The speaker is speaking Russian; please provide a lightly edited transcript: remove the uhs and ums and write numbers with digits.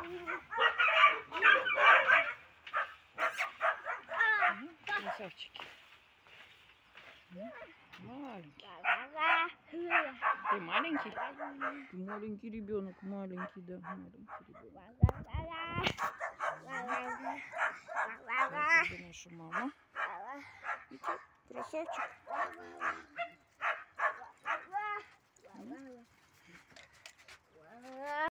Красавчики. Маленький. Ты маленький? Ты маленький ребенок, маленький, да, маленький ребенок. Это наша мама. Видите, красавчик.